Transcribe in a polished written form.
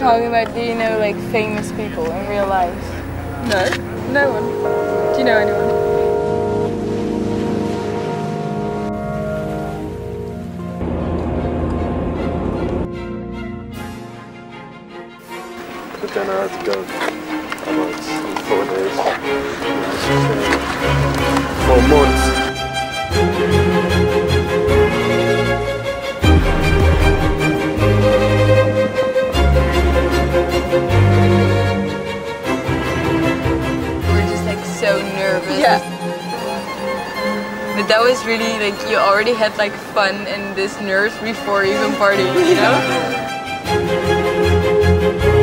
talking about, do you know like famous people in real life? No, no one. Do you know anyone? But then I had to go about in 4 days. 4 months. We're just like so nervous. Yeah. But that was really like, you already had like fun and this nerves before even partying, you know?